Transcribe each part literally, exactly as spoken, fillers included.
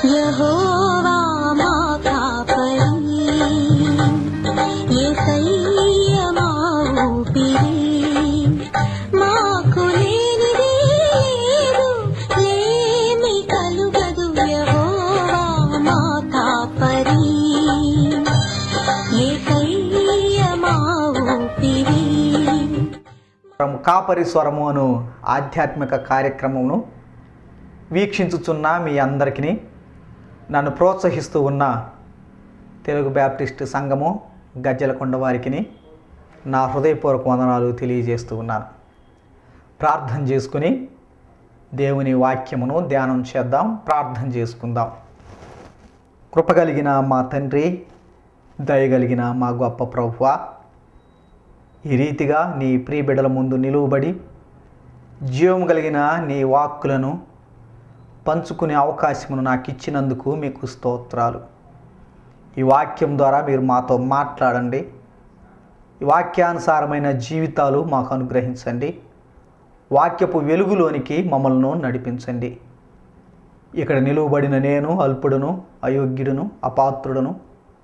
యెహోవా మా కాపరి, యేసయ్య మా ఊపిరి, మాకు లేనిది లేదు, లేమి కలుగదు. యెహోవా మా కాపరి, యేసయ్య మా ఊపిరి. కాపరి స్వరము అను ఆధ్యాత్మిక కార్యక్రమమును వీక్షించుచున్న మీ అందరికీ, నన్ను ప్రోత్సహిస్తూ ఉన్న తెలుగు బ్యాప్టిస్ట్ సంఘము గజ్జలకొండ వారికి నా హృదయపూర్వక వందనాలు తెలియజేస్తూ ఉన్నాను. ప్రార్థన చేసుకుని దేవుని వాక్యమును ధ్యానం చేద్దాం. ప్రార్థన చేసుకుందాం. కృపగలిగిన మా తండ్రి, దయగలిగిన మా గొప్ప ప్రభువా, ఈ రీతిగా నీ ప్రియ బిడ్డల ముందు నిలువబడి జీవము కలిగిన నీ వాక్కులను పంచుకునే అవకాశమును నాకు ఇచ్చినందుకు మీకు స్తోత్రాలు. ఈ వాక్యం ద్వారా మీరు మాతో మాట్లాడండి. ఈ వాక్యానుసారమైన జీవితాలు మాకు అనుగ్రహించండి. వాక్యపు వెలుగులోనికి మమ్మల్ని నడిపించండి. ఇక్కడ నిలువబడిన నేను అల్పుడును, అయోగ్యుడును, అపాత్రుడును,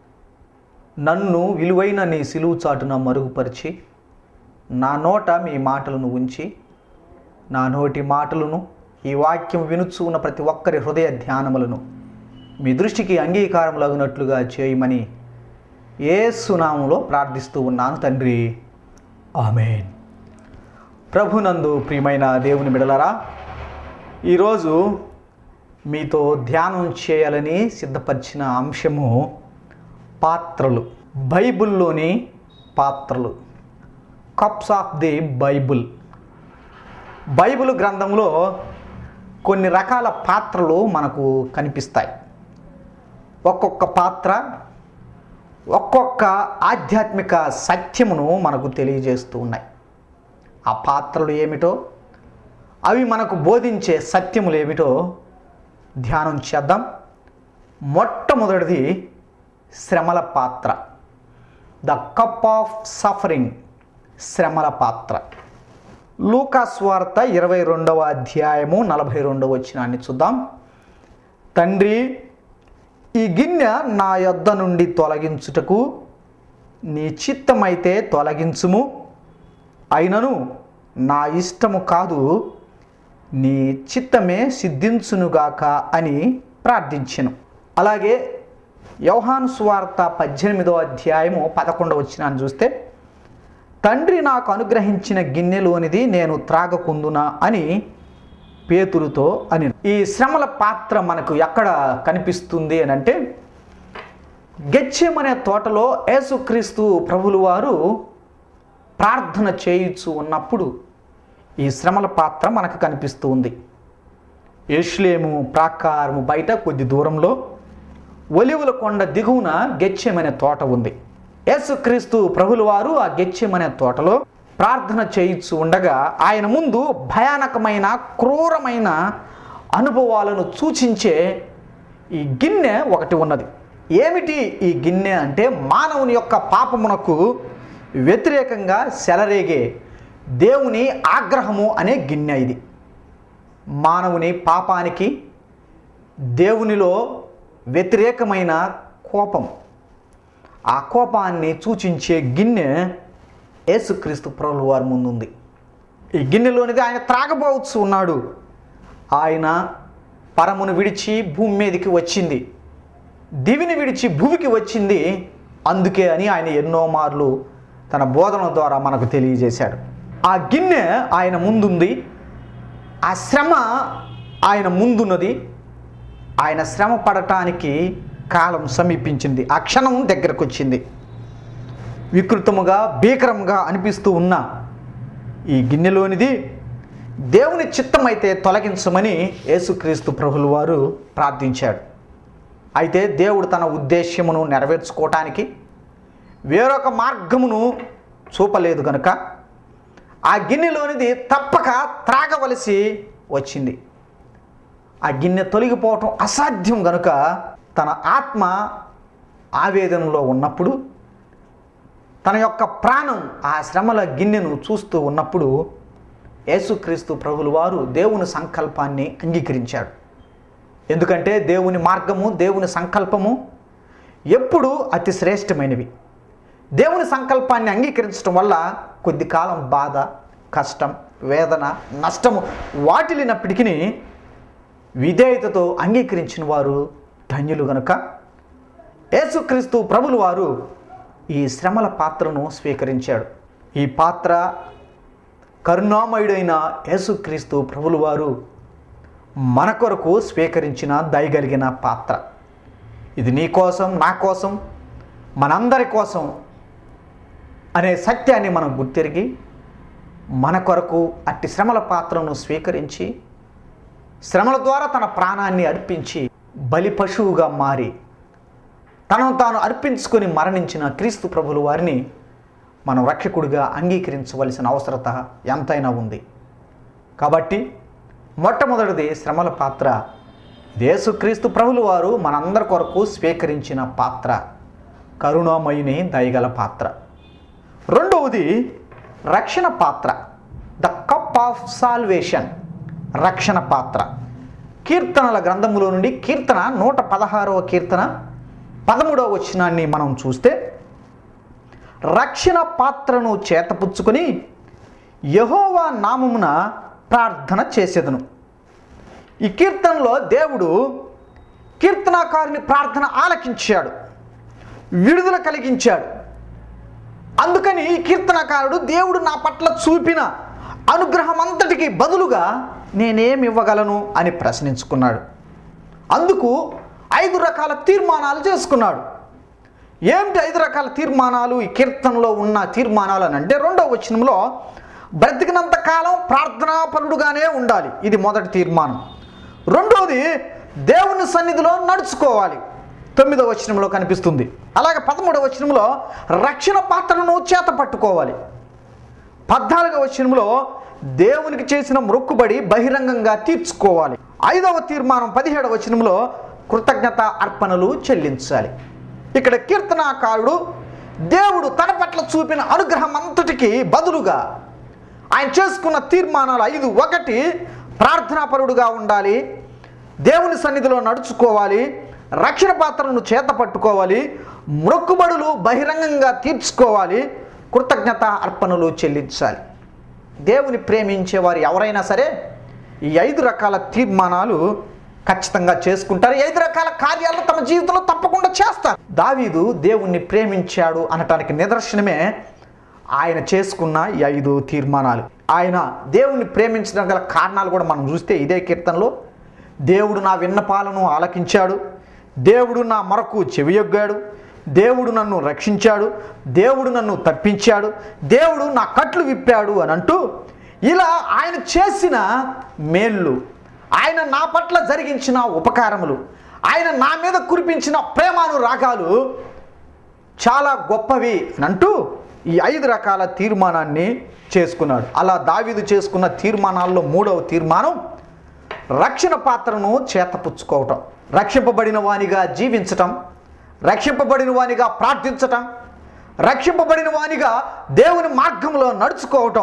నన్ను విలువైన నీ సిలువు చాటున మరుగుపరిచి నా నోట మీ మాటలను ఉంచి, నా నోటి మాటలను ఈ వాక్యం వినుచు ఉన్న ప్రతి ఒక్కరి హృదయ ధ్యానములను మీ దృష్టికి అంగీకారములగునట్లుగా చేయమని యేసు నామములో ప్రార్థిస్తూ ఉన్నాను తండ్రి, ఆమేన్. ప్రభునందు ప్రియమైన దేవుని బిడ్డలారా, ఈరోజు మీతో ధ్యానం చేయాలని సిద్ధపరిచిన అంశము పాత్రలు. బైబిల్లోని పాత్రలు, cups of the Bible. Bible గ్రంథంలో కొన్ని రకాల పాత్రలు మనకు కనిపిస్తాయి. ఒక్కొక్క పాత్ర ఒక్కొక్క ఆధ్యాత్మిక సత్యమును మనకు తెలియజేస్తూ ఉన్నాయి. ఆ పాత్రలు ఏమిటో, అవి మనకు బోధించే సత్యములు ఏమిటో ధ్యానం చేద్దాం. మొట్టమొదటిది శ్రమల పాత్ర, ద కప్ ఆఫ్ సఫరింగ్. శ్రమల పాత్ర. లూకా సువార్త ఇరవై రెండవ అధ్యాయము నలభై రెండవ వచనాన్ని చూద్దాం. తండ్రి, ఈ గిన్నె నా యొద్ద నుండి తొలగించుటకు నీ చిత్తమైతే తొలగించుము, అయినను నా ఇష్టము కాదు, నీ చిత్తమే సిద్ధించునుగాక అని ప్రార్థించెను. అలాగే యోహాను సువార్త పద్దెనిమిదవ అధ్యాయము పదకొండవ వచనాన్ని చూస్తే, తండ్రి నాకు అనుగ్రహించిన గిన్నెలోనిది నేను త్రాగకుందునా అని పేతురుతో అని. ఈ శ్రమల పాత్ర మనకు ఎక్కడ కనిపిస్తుంది అని అంటే, గెత్సేమనే తోటలో యేసుక్రీస్తు ప్రభులు వారు ప్రార్థన చేయుచు ఉన్నప్పుడు ఈ శ్రమల పాత్ర మనకు కనిపిస్తూ ఉంది. యెరూషలేము ప్రాకారము బయట కొద్ది దూరంలో ఒలివల కొండ దిగువన గెత్సేమనే తోట ఉంది. యేసుక్రీస్తు ప్రభులు వారు ఆ గెత్సేమనే తోటలో ప్రార్థన చేయించు ఉండగా ఆయన ముందు భయానకమైన క్రూరమైన అనుభవాలను సూచించే ఈ గిన్నె ఒకటి ఉన్నది. ఏమిటి ఈ గిన్నె అంటే, మానవుని యొక్క పాపమునకు వ్యతిరేకంగా సెలరేగే దేవుని ఆగ్రహము అనే గిన్నె ఇది. మానవుని పాపానికి దేవునిలో వ్యతిరేకమైన కోపం, ఆ కోపాన్ని సూచించే గిన్నె యేసుక్రీస్తు ప్రభువు వారి ముందుంది. ఈ గిన్నెలోనిది ఆయన త్రాగబోవచ్చు ఉన్నాడు. ఆయన పరమును విడిచి భూమి మీదకి వచ్చింది, దివిని విడిచి భూమికి వచ్చింది అందుకే అని ఆయన ఎన్నో మార్లు తన బోధన ద్వారా మనకు తెలియజేశాడు. ఆ గిన్నె ఆయన ముందుంది, ఆ శ్రమ ఆయన ముందున్నది. ఆయన శ్రమ పడటానికి కాలం సమీపించింది, ఆ క్షణం దగ్గరకు వచ్చింది. వికృతముగా భీకరంగా అనిపిస్తూ ఉన్న ఈ గిన్నెలోనిది దేవుని చిత్తమైతే తొలగించమని యేసుక్రీస్తు ప్రభులు వారు ప్రార్థించాడు. అయితే దేవుడు తన ఉద్దేశ్యమును నెరవేర్చుకోవటానికి వేరొక మార్గమును చూపలేదు కనుక ఆ గిన్నెలోనిది తప్పక త్రాగవలసి వచ్చింది. ఆ గిన్నె తొలగిపోవటం అసాధ్యం కనుక తన ఆత్మ ఆవేదనలో ఉన్నప్పుడు, తన యొక్క ప్రాణం ఆ శ్రమల గిన్నెను చూస్తూ ఉన్నప్పుడు యేసుక్రీస్తు ప్రభులు వారు దేవుని సంకల్పాన్ని అంగీకరించాడు. ఎందుకంటే దేవుని మార్గము, దేవుని సంకల్పము ఎప్పుడూ అతి శ్రేష్టమైనవి. దేవుని సంకల్పాన్ని అంగీకరించడం వల్ల కొద్ది కాలం బాధ, కష్టం, వేదన, నష్టము వాటిల్లినప్పటికీ విధేయతతో అంగీకరించిన వారు ధన్యులు గనుక యేసుక్రీస్తు ప్రభులు వారు ఈ శ్రమల పాత్రను స్వీకరించాడు. ఈ పాత్ర కరుణామయుడైన యేసుక్రీస్తు ప్రభులు వారు మన కొరకు స్వీకరించిన దయగలిగిన పాత్ర. ఇది నీ కోసం, నా కోసం, మనందరి కోసం అనే సత్యాన్ని మనం గుర్తిరిగి మన కొరకు అట్టి శ్రమల పాత్రను స్వీకరించి శ్రమల ద్వారా తన ప్రాణాన్ని అర్పించి బలి పశువుగా మారి తనను తాను అర్పించుకొని మరణించిన క్రీస్తు ప్రభుల వారిని మనం రక్షకుడిగా అంగీకరించవలసిన అవసరత ఎంతైనా ఉంది. కాబట్టి మొట్టమొదటిది శ్రమల పాత్ర. యేసుక్రీస్తు ప్రభుల వారు మనందరి కొరకు స్వీకరించిన పాత్ర, కరుణామయుని దయగల పాత్ర. రెండవది రక్షణ పాత్ర, ద కప్ ఆఫ్ సాల్వేషన్, రక్షణ పాత్ర. కీర్తనల గ్రంథములో నుండి కీర్తన నూట పదహారవ కీర్తన పదమూడవ వచనాన్ని మనం చూస్తే, రక్షణ పాత్రను చేతపుచ్చుకొని యెహోవా నామమున ప్రార్థన చేసేదను. ఈ కీర్తనలో దేవుడు కీర్తనాకారుని ప్రార్థన ఆలకించాడు, విడుదల కలిగించాడు. అందుకని ఈ కీర్తనకారుడు దేవుడు నా పట్ల చూపిన అనుగ్రహం అంతటికి బదులుగా నేనేమి ఇవ్వగలను అని ప్రశ్నించుకున్నాడు. అందుకు ఐదు రకాల తీర్మానాలు చేసుకున్నాడు. ఏమిటి ఐదు రకాల తీర్మానాలు? ఈ కీర్తనలో ఉన్న తీర్మానాలు అని అంటే, రెండవ వచనంలో బ్రతికినంత కాలం ప్రార్థనాపరుడుగానే ఉండాలి, ఇది మొదటి తీర్మానం. రెండవది దేవుని సన్నిధిలో నడుచుకోవాలి, తొమ్మిదవ వచనంలో కనిపిస్తుంది. అలాగే పదమూడవ వచనంలో రక్షణ పాత్రను చేత పట్టుకోవాలి. పద్నాలుగవ వచనంలో దేవునికి చేసిన మొక్కుబడి బహిరంగంగా తీర్చుకోవాలి. ఐదవ తీర్మానం పదిహేడవ వచనంలో కృతజ్ఞత అర్పణలు చెల్లించాలి. ఇక్కడ కీర్తనాకారుడు దేవుడు తన పట్ల చూపిన అనుగ్రహం అంతటికి బదులుగా ఆయన చేసుకున్న తీర్మానాలు ఐదు. ఒకటి, ప్రార్థనాపరుడుగా ఉండాలి, దేవుని సన్నిధిలో నడుచుకోవాలి, రక్షణ పాత్రను చేత పట్టుకోవాలి, మొక్కుబడులు బహిరంగంగా తీర్చుకోవాలి, కృతజ్ఞత అర్పణలు చెల్లించాలి. దేవుని ప్రేమించేవారు ఎవరైనా సరే ఈ ఐదు రకాల తీర్మానాలు ఖచ్చితంగా చేసుకుంటారు. ఐదు రకాల కార్యాలను తమ జీవితంలో తప్పకుండా చేస్తారు. దావీదు దేవుణ్ణి ప్రేమించాడు అనటానికి నిదర్శనమే ఆయన చేసుకున్న ఈ ఐదు తీర్మానాలు. ఆయన దేవుణ్ణి ప్రేమించడం గల కారణాలు కూడా మనం చూస్తే ఇదే కీర్తనలో, దేవుడు నా విన్నపాలను ఆలకించాడు, దేవుడు నా మొరకు చెవియొగ్గాడు, దేవుడు నన్ను రక్షించాడు, దేవుడు నన్ను తప్పించాడు, దేవుడు నా కట్లు విప్పాడు అని అంటూ ఇలా ఆయన చేసిన మేళ్ళు, ఆయన నా పట్ల జరిగించిన ఉపకారములు, ఆయన నా మీద కురిపించిన ప్రేమానురాగాలు చాలా గొప్పవి అని అంటూ ఈ ఐదు రకాల తీర్మానాన్ని చేసుకున్నాడు. అలా దావీదు చేసుకున్న తీర్మానాల్లో మూడవ తీర్మానం రక్షణ పాత్రను చేతపుచ్చుకోవటం. రక్షింపబడిన వానిగా జీవించటం, రక్షింపబడిన వానిగా ప్రార్థించటం, రక్షింపబడిన వానిగా దేవుని మార్గంలో నడుచుకోవటం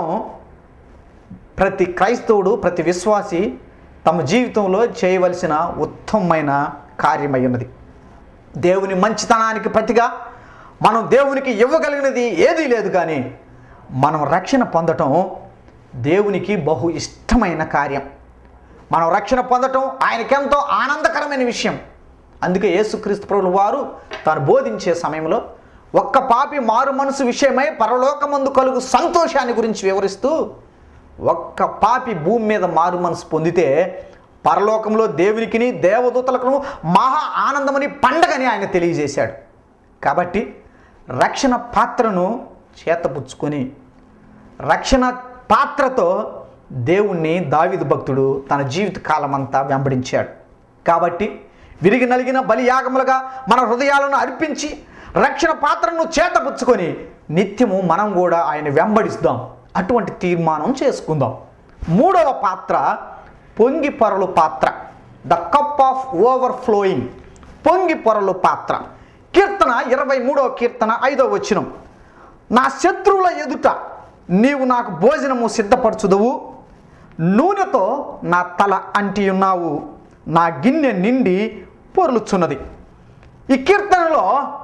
ప్రతి క్రైస్తవుడు, ప్రతి విశ్వాసి తమ జీవితంలో చేయవలసిన ఉత్తమమైన కార్యమైనది. దేవుని మంచితనానికి ప్రతిగా మనం దేవునికి ఇవ్వగలిగినది ఏదీ లేదు, కానీ మనం రక్షణ పొందటం దేవునికి బహు ఇష్టమైన కార్యం. మనం రక్షణ పొందటం ఆయనకెంతో ఆనందకరమైన విషయం. అందుకే యేసుక్రీస్తు ప్రభువు వారు తాను బోధించే సమయంలో ఒక్క పాపి మారు మనసు విషయమై పరలోకమందు కలుగు సంతోషాన్ని గురించి వివరిస్తూ, ఒక్క పాపి భూమి మీద మారు మనసు పొందితే పరలోకంలో దేవునికిని దేవదూతలకు మహా ఆనందమని పండగని ఆయన తెలియజేశాడు. కాబట్టి రక్షణ పాత్రను చేతపుచ్చుకొని రక్షణ పాత్రతో దేవుణ్ణి దావీదు భక్తుడు తన జీవిత కాలమంతా వెంబడించాడు. కాబట్టి విరిగి నలిగిన బలియాగములుగా మన హృదయాలను అర్పించి రక్షణ పాత్రను చేతపుచ్చుకొని నిత్యము మనం కూడా ఆయన వెంబడిస్తాం. అటువంటి తీర్మానం చేసుకుందాం. మూడవ పాత్ర పొంగి పొరలు పాత్ర, the cup of overflowing, పొంగి పొరలు పాత్ర. కీర్తన ఇరవై మూడవ కీర్తన ఐదవ వచనం, నా శత్రువుల ఎదుట నీవు నాకు భోజనము సిద్ధపరచుదువు, నూనెతో నా తల అంటి ఉన్నావు, నా గిన్నె నిండి పొర్లుచున్నది. ఈ కీర్తనలో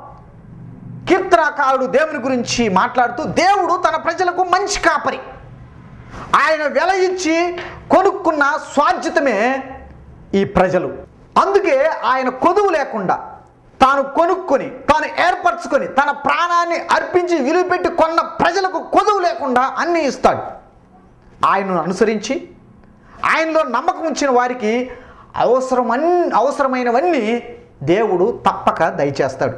కీర్తనకారుడు దేవుని గురించి మాట్లాడుతూ, దేవుడు తన ప్రజలకు మంచి కాపరి, ఆయన వెల ఇచ్చి కొనుక్కున్న స్వాధ్యతమే ఈ ప్రజలు. అందుకే ఆయన కొదువు లేకుండా తాను కొనుక్కొని తాను ఏర్పరచుకొని తన ప్రాణాన్ని అర్పించి విలువ పెట్టి కొన్న ప్రజలకు కొదువు లేకుండా అన్నీ ఇస్తాడు. ఆయనను అనుసరించి ఆయనలో నమ్మకం ఉంచిన వారికి అవసరమన్ అవసరమైనవన్నీ దేవుడు తప్పక దయచేస్తాడు.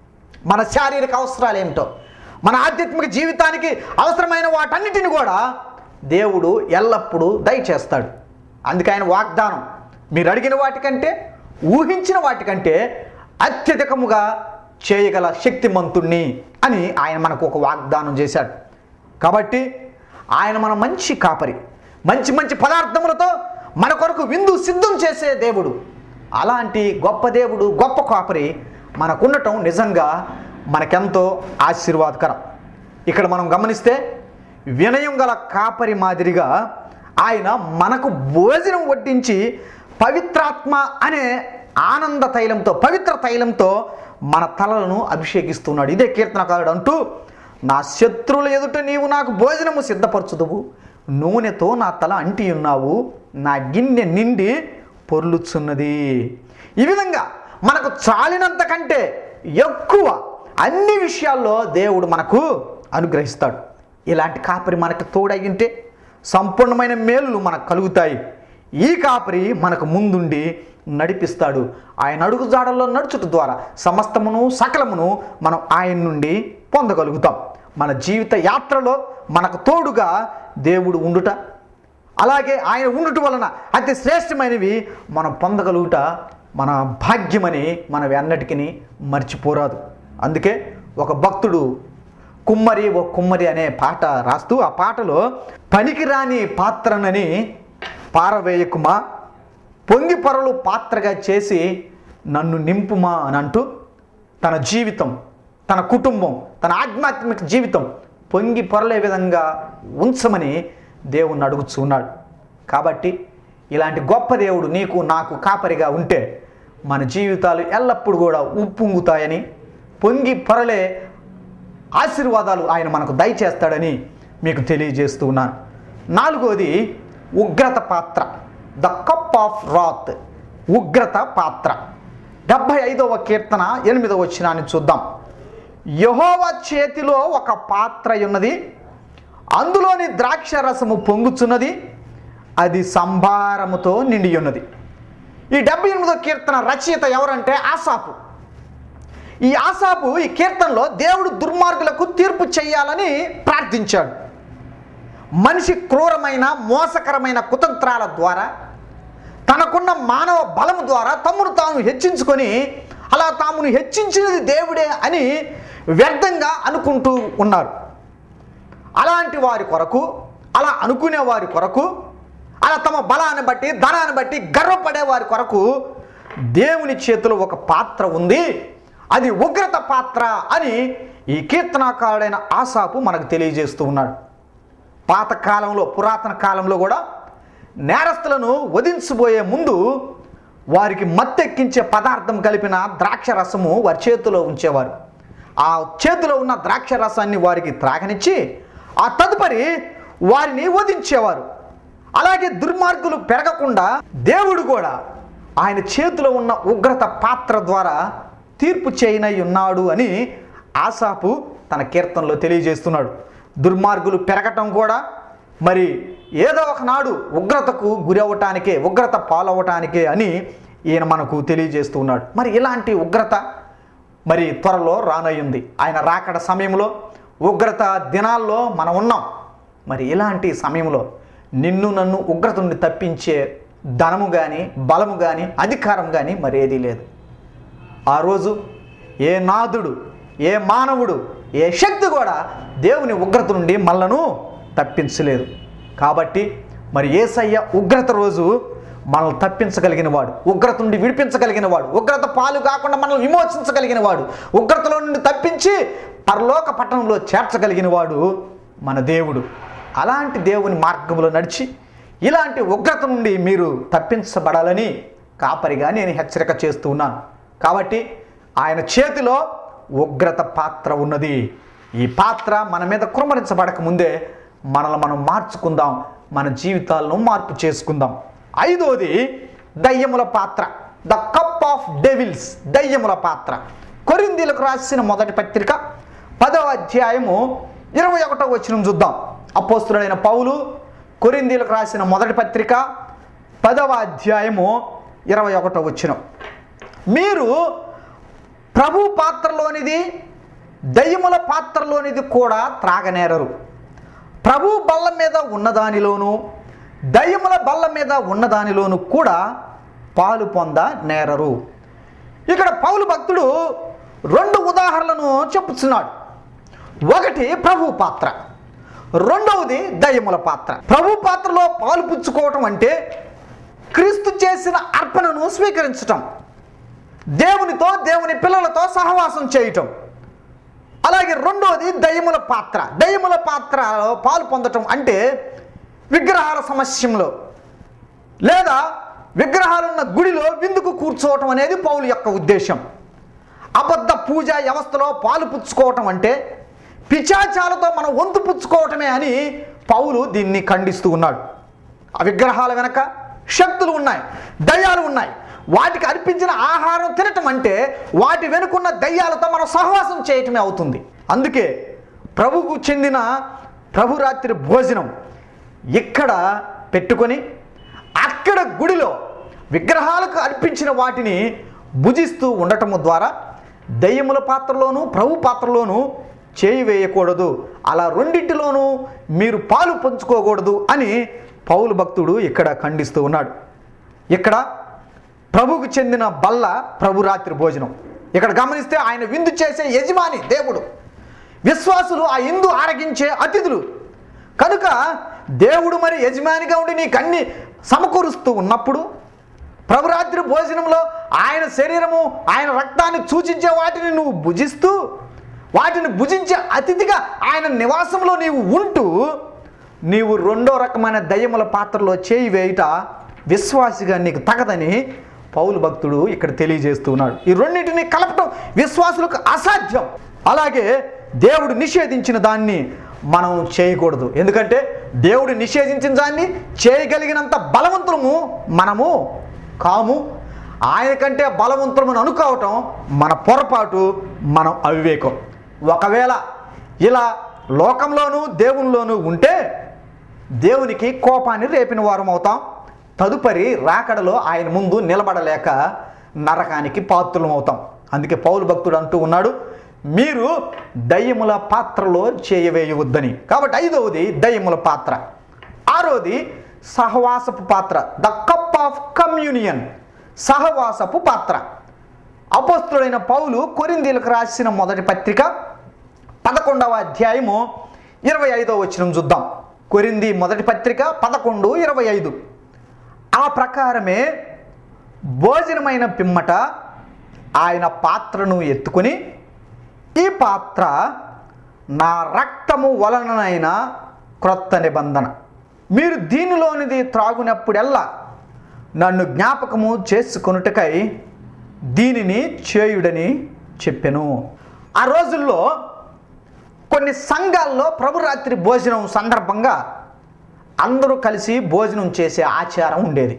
మన శారీరక అవసరాలు ఏమిటో, మన ఆధ్యాత్మిక జీవితానికి అవసరమైన వాటన్నిటిని కూడా దేవుడు ఎల్లప్పుడూ దయచేస్తాడు. అందుకే ఆయన వాగ్దానం, మీరు అడిగిన వాటికంటే ఊహించిన వాటికంటే అత్యధికముగా చేయగల శక్తిమంతుణ్ణి అని ఆయన మనకు ఒక వాగ్దానం చేశాడు. కాబట్టి ఆయన మన మంచి కాపరి, మంచి మంచి పదార్థములతో మన కొరకు విందు సిద్ధం చేసే దేవుడు. అలాంటి గొప్ప దేవుడు, గొప్ప కాపరి మనకుండటం నిజంగా మనకెంతో ఆశీర్వాదకరం. ఇక్కడ మనం గమనిస్తే వినయం గల కాపరి మాదిరిగా ఆయన మనకు భోజనం వడ్డించి పవిత్రాత్మ అనే ఆనంద తైలంతో, పవిత్ర తైలంతో మన తలలను అభిషేకిస్తున్నాడు. ఇదే కీర్తనకారుడు అంటూ, నా శత్రువుల ఎదుట నీవు నాకు భోజనము సిద్ధపరచుదువు, నూనెతో నా తల అంటి ఉన్నావు, నా గిన్నె నిండి పొర్లుచున్నది. ఈ విధంగా మనకు చాలినంత కంటే ఎక్కువ అన్ని విషయాల్లో దేవుడు మనకు అనుగ్రహిస్తాడు. ఇలాంటి కాపరి మనకు తోడయ్యింటే సంపూర్ణమైన మేలులు మనకు కలుగుతాయి. ఈ కాపరి మనకు ముందుండి నడిపిస్తాడు. ఆయన అడుగు జాడల్లో నడుచుట ద్వారా సమస్తమును సకలమును మనం ఆయన నుండి పొందగలుగుతాం. మన జీవిత యాత్రలో మనకు తోడుగా దేవుడు ఉండుట, అలాగే ఆయన ఉండుట వలన అతి శ్రేష్టమైనవి మనం పొందగలుగుట మన భాగ్యమని మనం ఎన్నటికీ మర్చిపోరాదు. అందుకే ఒక భక్తుడు కుమ్మరి ఓ కుమ్మరి అనే పాట రాస్తూ, ఆ పాటలో పనికిరాని పాత్రనని పారవేయకుమా, పొంగి పొరలు పాత్రగా చేసి నన్ను నింపుమా అని అంటూ తన జీవితం, తన కుటుంబం, తన ఆధ్యాత్మిక జీవితం పొంగి పొరలే విధంగా ఉంచమని దేవుణ్ణి అడుగుతున్నాడు. కాబట్టి ఇలాంటి గొప్ప దేవుడు నీకు నాకు కాపరిగా ఉంటే మన జీవితాలు ఎల్లప్పుడూ కూడా ఉప్పొంగుతాయని, పొంగి పొరలే ఆశీర్వాదాలు ఆయన మనకు దయచేస్తాడని మీకు తెలియజేస్తూ ఉన్నాను. నాలుగోది ఉగ్రత పాత్ర, ద కప్ ఆఫ్ రాత్, ఉగ్రత పాత్ర. డెబ్భై ఐదవ కీర్తన ఎనిమిదవ వచనాన్ని చూద్దాం. యెహోవా చేతిలో ఒక పాత్ర ఉన్నది, అందులోని ద్రాక్ష రసము పొంగుచున్నది, అది సంభారముతో నిండి ఉన్నది. ఈ డెబ్బై ఎనిమిదవ కీర్తన రచయిత ఎవరంటే ఆసాపు. ఈ ఆసాపు ఈ కీర్తనలో దేవుడు దుర్మార్గులకు తీర్పు చేయాలని ప్రార్థించాడు. మనిషి క్రూరమైన మోసకరమైన కుతంత్రాల ద్వారా, తనకున్న మానవ బలము ద్వారా తమ్మును తాను హెచ్చించుకొని, అలా తామును హెచ్చించినది దేవుడే అని వ్యర్థంగా అనుకుంటూ ఉన్నారు. అలాంటి వారి కొరకు, అలా అనుకునే వారి కొరకు, అలా తమ బలాన్ని బట్టి ధనాన్ని బట్టి గర్వపడే వారి కొరకు దేవుని చేతిలో ఒక పాత్ర ఉంది, అది ఉగ్రత పాత్ర అని ఈ కీర్తనాకారుడైన ఆసాపు మనకు తెలియజేస్తూ ఉన్నాడు. పాతకాలంలో, పురాతన కాలంలో కూడా నేరస్తులను వధించబోయే ముందు వారికి మత్తెక్కించే పదార్థం కలిపిన ద్రాక్ష రసము వారి చేతిలో ఉంచేవారు. ఆ చేతిలో ఉన్న ద్రాక్ష రసాన్ని వారికి త్రాగనిచ్చి ఆ తదుపరి వారిని వధించేవారు. అలాగే దుర్మార్గులు పెరగకుండా దేవుడు కూడా ఆయన చేతిలో ఉన్న ఉగ్రత పాత్ర ద్వారా తీర్పు చేయనై ఉన్నాడు అని ఆసాపు తన కీర్తనలో తెలియజేస్తున్నాడు. దుర్మార్గులు పెరగటం కూడా మరి ఏదో ఒకనాడు ఉగ్రతకు గురి అవ్వటానికే, ఉగ్రత పాలవ్వటానికే అని ఈయన మనకు తెలియజేస్తూ ఉన్నాడు. మరి ఇలాంటి ఉగ్రత మరి త్వరలో రానయ్యింది. ఆయన రాకడ సమయంలో, ఉగ్రత దినాల్లో మనం ఉన్నాం. మరి ఇలాంటి సమయంలో నిన్ను నన్ను ఉగ్రత నుండి తప్పించే ధనము కానీ, బలము కానీ, అధికారం కానీ మరి ఏదీ లేదు. ఆ రోజు ఏ నాదుడు, ఏ మానవుడు, ఏ శక్తి కూడా దేవుని ఉగ్రత నుండి మనలను తప్పించలేదు. కాబట్టి మరి యేసయ్య ఉగ్రత రోజు మనల్ని తప్పించగలిగిన వాడు, ఉగ్రత నుండి విడిపించగలిగిన వాడు, ఉగ్రత పాలు కాకుండా మనల్ని విమోచించగలిగిన వాడు, ఉగ్రతలో నుండి తప్పించి పరలోక పట్టణంలో చేర్చగలిగిన వాడు మన దేవుడు. అలాంటి దేవుని మార్గంలో నడిచి ఇలాంటి ఉగ్రత నుండి మీరు తప్పించబడాలని కాపరిగా నేను హెచ్చరిక చేస్తూ ఉన్నాను. కాబట్టి ఆయన చేతిలో ఉగ్రత పాత్ర ఉన్నది. ఈ పాత్ర మన మీద కుమ్మరించబడక ముందే మనల్ని మనం మార్చుకుందాం, మన జీవితాలను మార్పు చేసుకుందాం. ఐదోది దయ్యముల పాత్ర, ద కప్ ఆఫ్ డెవిల్స్, దయ్యముల పాత్ర. కొరింథీయులకు రాసిన మొదటి పత్రిక పదవ అధ్యాయము ఇరవై ఒకటో వచనం చూద్దాం. అపోస్తలుడైన పౌలు కొరింథీయులకు రాసిన మొదటి పత్రిక పదవ అధ్యాయము ఇరవై ఒకటో వచనం. మీరు ప్రభు పాత్రలోనిది దయ్యముల పాత్రలోనిది కూడా త్రాగనేరరు. ప్రభు బల్ల మీద ఉన్నదానిలోను దయ్యముల బల్ల మీద ఉన్నదానిలోను కూడా పాలు పొంద నేరరు. ఇక్కడ పౌలు భక్తుడు రెండు ఉదాహరణలను చెప్పుతున్నాడు. ఒకటి ప్రభు పాత్ర, రెండవది దయ్యముల పాత్ర. ప్రభు పాత్రలో పాలు పుచ్చుకోవటం అంటే క్రీస్తు చేసిన అర్పణను స్వీకరించటం, దేవునితో దేవుని పిల్లలతో సహవాసం చేయటం. అలాగే రెండవది దయ్యముల పాత్ర. దయ్యముల పాత్రలో పాలు పొందటం అంటే విగ్రహాల సమస్యంలో లేదా విగ్రహాలున్న గుడిలో విందుకు కూర్చోవటం అనేది పౌలు యొక్క ఉద్దేశం. అబద్ధ పూజ వ్యవస్థలో పాలు పుచ్చుకోవటం అంటే పిశాచాలతో మనం వంతు పుచ్చుకోవటమే అని పౌలు దీన్ని ఖండిస్తూ ఉన్నాడు. ఆ విగ్రహాల వెనక శక్తులు ఉన్నాయి, దయ్యాలు ఉన్నాయి. వాటికి అర్పించిన ఆహారం తినటం అంటే వాటి వెనుకున్న దయ్యాలతో మనం సహవాసం చేయటమే అవుతుంది. అందుకే ప్రభుకు చెందిన ప్రభురాత్రి భోజనం ఇక్కడ పెట్టుకొని అక్కడ గుడిలో విగ్రహాలకు అర్పించిన వాటిని భుజిస్తూ ఉండటము ద్వారా దయ్యముల పాత్రలోనూ ప్రభు పాత్రలోనూ చేయి వేయకూడదు, అలా రెండింటిలోనూ మీరు పాలు పంచుకోకూడదు అని పౌలు భక్తుడు ఇక్కడ ఖండిస్తూ ఉన్నాడు. ఇక్కడ ప్రభుకు చెందిన బల్ల ప్రభురాత్రి భోజనం. ఇక్కడ గమనిస్తే ఆయన విందు చేసే యజమాని దేవుడు, విశ్వాసులు ఆ విందు ఆరగించే అతిథులు. కనుక దేవుడు మరి యజమానిగా ఉండి నీకు అన్ని సమకూరుస్తూ ఉన్నప్పుడు ప్రభురాత్రి భోజనంలో ఆయన శరీరము ఆయన రక్తాన్ని సూచించే వాటిని నువ్వు భుజిస్తూ వాటిని భుజించే అతిథిగా ఆయన నివాసంలో నీవు ఉంటూ నీవు రెండో రకమైన దయ్యముల పాత్రలో చేయి వేయుట విశ్వాసిగా నీకు తగదని పౌలు భక్తుడు ఇక్కడ తెలియజేస్తూ ఉన్నాడు. ఈ రెండింటిని కలపటం విశ్వాసులకు అసాధ్యం. అలాగే దేవుడు నిషేధించిన దాన్ని మనం చేయకూడదు. ఎందుకంటే దేవుడు నిషేధించిన దాన్ని చేయగలిగినంత బలవంతులము మనము కాము. ఆయన కంటే బలవంతులమని అనుకోవటం మన పొరపాటు, మనం అవివేకం. ఒకవేళ ఇలా లోకంలోనూ దేవునిలోనూ ఉంటే దేవునికి కోపాన్ని రేపిన వారం అవుతాం. తదుపరి రాకడలో ఆయన ముందు నిలబడలేక నరకానికి పాత్రులం అవుతాం. అందుకే పౌలు భక్తుడు అంటూ ఉన్నాడు, మీరు దయ్యముల పాత్రలో చేయవేయవద్దని. కాబట్టి ఐదవది దయ్యముల పాత్ర. ఆరోది సహవాసపు పాత్ర, ద కప్ ఆఫ్ కమ్యూనియన్, సహవాసపు పాత్ర. అపోస్తలుడైన పౌలు కొరింథీయులకు రాసిన మొదటి పత్రిక పదకొండవ అధ్యాయము ఇరవై ఐదవ వచనం చూద్దాం. కొరింథీ మొదటి పత్రిక పదకొండు ఇరవై ఐదు. ఆ ప్రకారమే భోజనమైన పిమ్మట ఆయన పాత్రను ఎత్తుకుని, ఈ పాత్ర నా రక్తము వలననైన క్రొత్త నిబంధన, మీరు దీనిలోనిది త్రాగునప్పుడెల్లా నన్ను జ్ఞాపకము చేసుకొనుటకై దీనిని చేయుడని చెప్పెను. ఆ రోజుల్లో కొన్ని సంఘాల్లో ప్రభురాత్రి భోజనం సందర్భంగా అందరూ కలిసి భోజనం చేసే ఆచారం ఉండేది.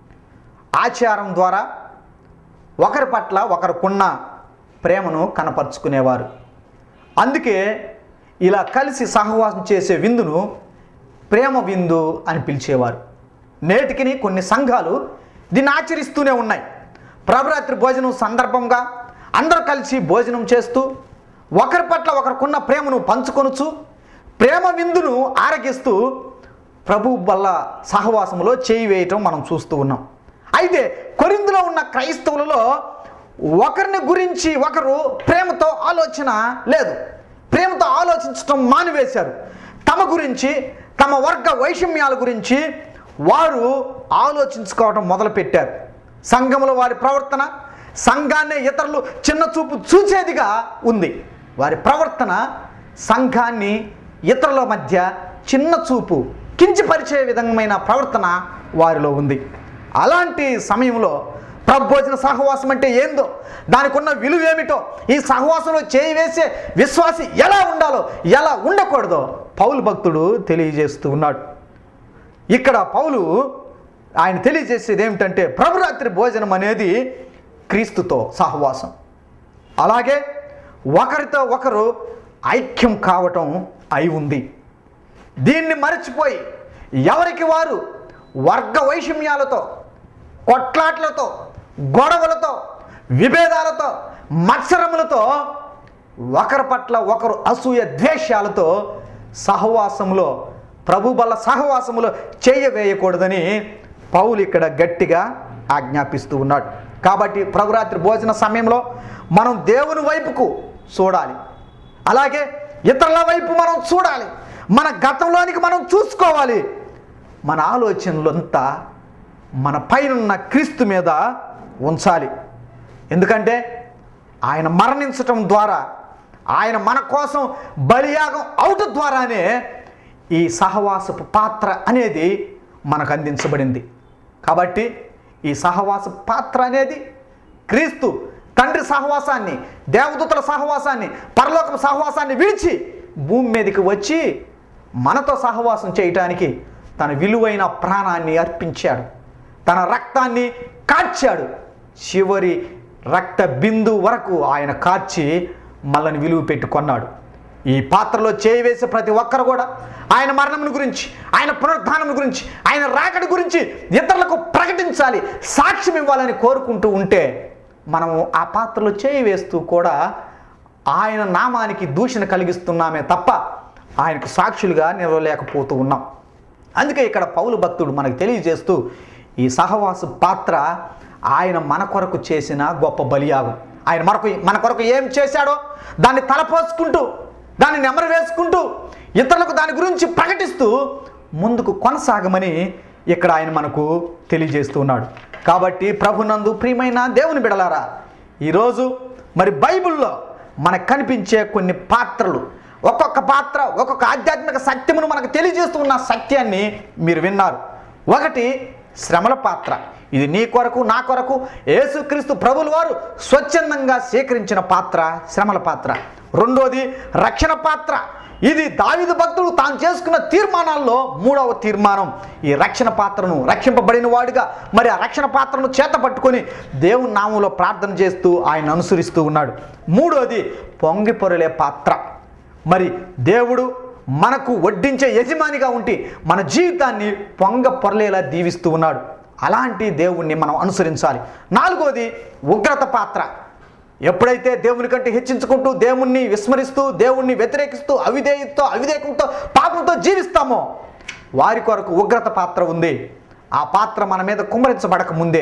ఆచారం ద్వారా ఒకరి పట్ల ఒకరికున్న ప్రేమను కనపరుచుకునేవారు. అందుకే ఇలా కలిసి సహవాసం చేసే విందును ప్రేమ విందు అని పిలిచేవారు. నేటికి కొన్ని సంఘాలు దీన్ని ఆచరిస్తూనే ఉన్నాయి. ప్రభురాత్రి భోజనం సందర్భంగా అందరూ కలిసి భోజనం చేస్తూ ఒకరి పట్ల ఒకరికున్న ప్రేమను పంచుకొనుచు ప్రేమ విందును ఆరగిస్తూ ప్రభు వల్ల సహవాసంలో చేయి వేయటం మనం చూస్తూ ఉన్నాం. అయితే కొరింథీలో ఉన్న క్రైస్తవులలో ఒకరిని గురించి ఒకరు ప్రేమతో ఆలోచన లేదు, ప్రేమతో ఆలోచించటం మానివేశారు. తమ గురించి, తమ వర్గ వైషమ్యాల గురించి వారు ఆలోచించుకోవటం మొదలుపెట్టారు. సంఘంలో వారి ప్రవర్తన సంఘాన్నే ఇతరులు చిన్న చూపు చూసేదిగా ఉంది. వారి ప్రవర్తన సంఘాన్ని ఇతరుల మధ్య చిన్న చూపు, కించపరిచే విధమైన ప్రవర్తన వారిలో ఉంది. అలాంటి సమయంలో ప్రభోజన సహవాసం అంటే ఏందో, దానికి ఉన్న విలువ ఏమిటో, ఈ సహవాసంలో చేయి వేసే విశ్వాసి ఎలా ఉండాలో ఎలా ఉండకూడదో పౌలు భక్తుడు తెలియజేస్తూ ఉన్నాడు. ఇక్కడ పౌలు ఆయన తెలియజేసేది ఏమిటంటే ప్రభురాత్రి భోజనం అనేది క్రీస్తుతో సహవాసం, అలాగే ఒకరితో ఒకరు ఐక్యం కావటం అయి ఉంది. దీన్ని మరచిపోయి ఎవరికి వారు వర్గ వైషమ్యాలతో, కొట్లాట్లతో, గొడవలతో, విభేదాలతో, మత్సరములతో, ఒకరి పట్ల ఒకరు అసూయ ద్వేషాలతో సహవాసములో, ప్రభు బల్ల సహవాసములో చేయవేయకూడదని పౌలు ఇక్కడ గట్టిగా ఆజ్ఞాపిస్తూ ఉన్నాడు. కాబట్టి ప్రభురాత్రి భోజన సమయంలో మనం దేవుని వైపుకు చూడాలి, అలాగే ఇతరుల వైపు మనం చూడాలి, మన గతంలోనికి మనం చూసుకోవాలి. మన ఆలోచనలంతా మన పైనున్న క్రీస్తు మీద ఉంచాలి. ఎందుకంటే ఆయన మరణించటం ద్వారా, ఆయన మన కోసం బలియాగం అవటం ద్వారానే ఈ సహవాసపు పాత్ర అనేది మనకు అందించబడింది. కాబట్టి ఈ సహవాస పాత్ర అనేది క్రీస్తు తండ్రి సహవాసాన్ని, దేవదూతల సహవాసాన్ని, పరలోక సహవాసాన్ని విడిచి భూమి మీదకి వచ్చి మనతో సహవాసం చేయటానికి తన విలువైన ప్రాణాన్ని అర్పించాడు, తన రక్తాన్ని కార్చాడు. చివరి రక్త బిందు వరకు ఆయన కార్చి మనల్ని విలువ పెట్టుకున్నాడు. ఈ పాత్రలో చేయి వేసే ప్రతి ఒక్కరు కూడా ఆయన మరణం గురించి, ఆయన పునరుద్ధానం గురించి, ఆయన రాకడ గురించి ఇతరులకు ప్రకటించాలి, సాక్ష్యం ఇవ్వాలని కోరుకుంటూ ఉంటే మనం ఆ పాత్రలో చేయి వేస్తూ కూడా ఆయన నామానికి దూషణ కలిగిస్తున్నామే తప్ప ఆయనకు సాక్షులుగా నిలవలేకపోతూ ఉన్నాం. అందుకే ఇక్కడ పౌలు భక్తుడు మనకు తెలియజేస్తూ ఈ సహవాస పాత్ర ఆయన మన కొరకు చేసిన గొప్ప బలియాగం. ఆయన మనకు మన కొరకు ఏం చేశాడో దాన్ని తలపోసుకుంటూ, దాన్ని నెమరు వేసుకుంటూ, ఇతరులకు దాని గురించి ప్రకటిస్తూ ముందుకు కొనసాగమని ఇక్కడ ఆయన మనకు తెలియజేస్తూ ఉన్నాడు. కాబట్టి ప్రభునందు ప్రియమైన దేవుని బిడలారా, ఈరోజు మరి బైబిల్లో మనకు కనిపించే కొన్ని పాత్రలు, ఒక్కొక్క పాత్ర ఒక్కొక్క ఆధ్యాత్మిక సత్యమును మనకు తెలియజేస్తూ ఉన్న సత్యాన్ని మీరు విన్నారు. ఒకటి శ్రమల పాత్ర. ఇది నీ కొరకు, నా కొరకు యేసుక్రీస్తు ప్రభువుల వారు స్వచ్ఛందంగా స్వీకరించిన పాత్ర శ్రమల పాత్ర. రెండోది రక్షణ పాత్ర. ఇది దావీదు భక్తుడు తాను చేసుకున్న తీర్మానాల్లో మూడవ తీర్మానం. ఈ రక్షణ పాత్రను, రక్షింపబడిన వాడిగా మరి ఆ రక్షణ పాత్రను చేత పట్టుకొని దేవుని నామంలో ప్రార్థన చేస్తూ ఆయన అనుసరిస్తూ ఉన్నాడు. మూడోది పొంగి పొరలే పాత్ర. మరి దేవుడు మనకు వడ్డించే యజమానిగా ఉండి మన జీవితాన్ని పొంగ పొరలేలా దీవిస్తూ ఉన్నాడు. అలాంటి దేవుణ్ణి మనం అనుసరించాలి. నాలుగోది ఉగ్రత పాత్ర. ఎప్పుడైతే దేవుని కంటే హెచ్చించుకుంటూ, దేవుణ్ణి విస్మరిస్తూ, దేవుణ్ణి వ్యతిరేకిస్తూ, అవిధేయతతో అవిధేకంతో పాపంతో జీవిస్తామో వారి కొరకు ఉగ్రత పాత్ర ఉంది. ఆ పాత్ర మన మీద కుమ్మరించబడక ముందే,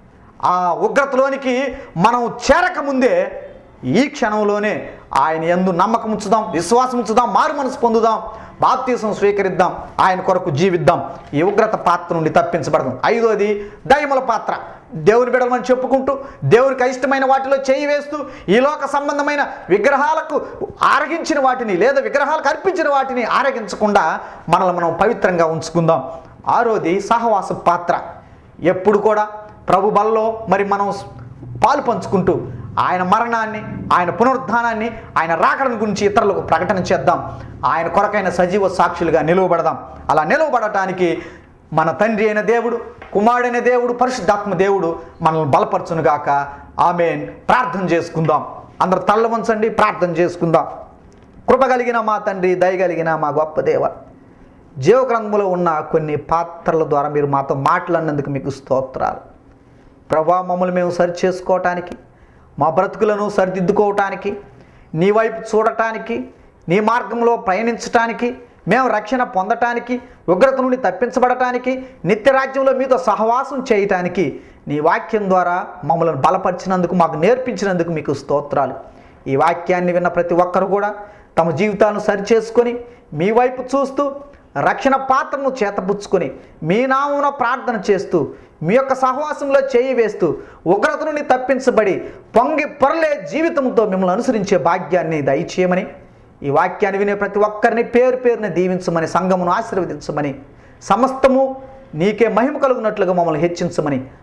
ఆ ఉగ్రతలోనికి మనం చేరక ముందే ఈ క్షణంలోనే ఆయన యందు నమ్మకం ఉంచుదాం, విశ్వాసం ఉంచుదాం, మారు మనసు పొందుదాం, బాప్తీసం స్వీకరిద్దాం, ఆయన కొరకు జీవిద్దాం, ఈ ఉగ్రత పాత్ర నుండి తప్పించబడదాం. ఐదోది దయముల పాత్ర. దేవుని బిడ్డలని చెప్పుకుంటూ, దేవునికి ఇష్టమైన వాటిలో చేయి వేస్తూ, ఈ లోక సంబంధమైన విగ్రహాలకు ఆరగించిన వాటిని లేదా విగ్రహాలకు అర్పించిన వాటిని ఆరగించకుండా మనల్ని మనం పవిత్రంగా ఉంచుకుందాం. ఆరోది సహవాస పాత్ర. ఎప్పుడు కూడా ప్రభు బలలో మరి మనం పాలు పంచుకుంటూ ఆయన మరణాన్ని, ఆయన పునరుద్ధానాన్ని, ఆయన రాకడను గురించి ఇతరులకు ప్రకటన చేద్దాం. ఆయన కొరకైన సజీవ సాక్షులుగా నిలువబడదాం. అలా నిలువబడటానికి మన తండ్రి అయిన దేవుడు, కుమారుడైన దేవుడు, పరిశుద్ధాత్మ దేవుడు మనల్ని బలపరచునుగాక. ఆమేన్. ప్రార్థన చేసుకుందాం. అందరు తల్ల వంచండి, ప్రార్థన చేసుకుందాం. కృప కలిగిన మా తండ్రి, దయగలిగిన మా గొప్ప దేవ, జీవగ్రంథంలో ఉన్న కొన్ని పాత్రల ద్వారా మీరు మాతో మాట్లాడినందుకు మీకు స్తోత్రాలు. ప్రభా, మమ్మల్ని మేము సరి చేసుకోవటానికి, మా బ్రతుకులను సరిదిద్దుకోవటానికి, నీ వైపు చూడటానికి, నీ మార్గంలో ప్రయాణించటానికి, మేము రక్షణ పొందటానికి, ఉగ్రత నుండి తప్పించబడటానికి, నిత్యరాజ్యంలో మీతో సహవాసం చేయటానికి నీ వాక్యం ద్వారా మమ్మల్ని బలపరిచినందుకు, మాకు నేర్పించినందుకు మీకు స్తోత్రాలు. ఈ వాక్యాన్ని విన్న ప్రతి ఒక్కరు కూడా తమ జీవితాలను సరిచేసుకొని మీ వైపు చూస్తూ రక్షణ పాత్రను చేతపుచ్చుకొని మీ నామమున ప్రార్థన చేస్తూ మీ యొక్క సహవాసంలో చేయి వేస్తూ ఉగ్రత నుండి తప్పించబడి పొంగి పొరలే జీవితంతో మిమ్మల్ని అనుసరించే భాగ్యాన్ని దయచేయమని, ఈ వాక్యాన్ని వినే ప్రతి ఒక్కరిని పేరు పేరుని దీవించమని, సంఘమును ఆశీర్వదించమని, సమస్తము నీకే మహిమ కలుగునట్లుగా మమ్మల్ని హెచ్చించమని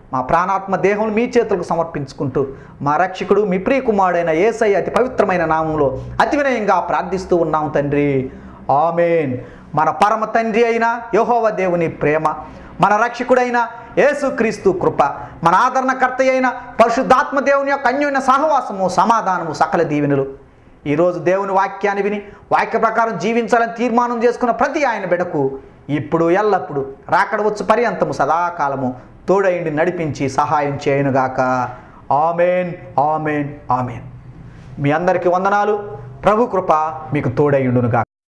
మా ప్రాణాత్మ దేహం మీ చేతులకు సమర్పించుకుంటూ మా రక్షకుడు మీ ప్రియ కుమారుడైన యేసయ్య అతి పవిత్రమైన నామంలో అతి వినయంగా ప్రార్థిస్తూ ఉన్నాం తండ్రి. ఆమేన్. మన పరమ తండ్రి అయిన యెహోవా దేవుని ప్రేమ, మన రక్షకుడైన యేసుక్రీస్తు కృప, మన ఆదరణకర్త అయిన పరిశుద్ధాత్మ దేవుని యొక్క అన్యోన్య సహవాసము, సమాధానము, సకల దీవెనలు ఈరోజు దేవుని వాక్యాన్ని విని వాక్య ప్రకారం జీవించాలని తీర్మానం చేసుకున్న ప్రతి ఆయన బిడ్డకు ఇప్పుడు ఎల్లప్పుడు రాకడ వచ్చు పర్యంతము సదాకాలము తోడైండి నడిపించి సహాయం చేయనుగాక. ఆమేన్, ఆమేన్, ఆమేన్. మీ అందరికీ వందనాలు. ప్రభు కృప మీకు తోడైండునుగాక.